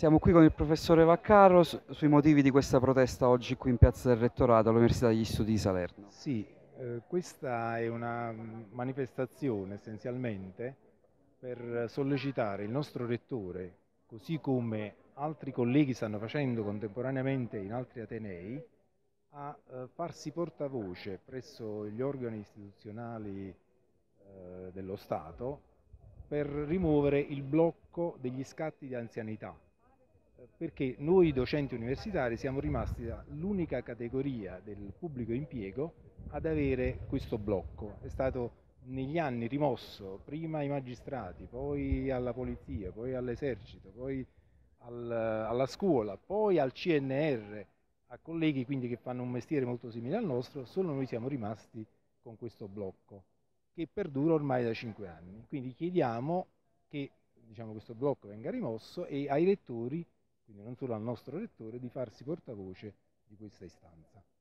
Siamo qui con il professore Vaccaro sui motivi di questa protesta oggi qui in Piazza del Rettorato all'Università degli Studi di Salerno. Sì, questa è una manifestazione essenzialmente per sollecitare il nostro rettore, così come altri colleghi stanno facendo contemporaneamente in altri atenei, a farsi portavoce presso gli organi istituzionali dello Stato per rimuovere il blocco degli scatti di anzianità, perché noi docenti universitari siamo rimasti l'unica categoria del pubblico impiego ad avere questo blocco. È stato negli anni rimosso prima ai magistrati, poi alla polizia, poi all'esercito, poi alla scuola, poi al CNR, a colleghi quindi che fanno un mestiere molto simile al nostro. Solo noi siamo rimasti con questo blocco che perdura ormai da 5 anni. Quindi chiediamo che, diciamo, questo blocco venga rimosso e ai rettori, quindi non solo al nostro rettore, di farsi portavoce di questa istanza.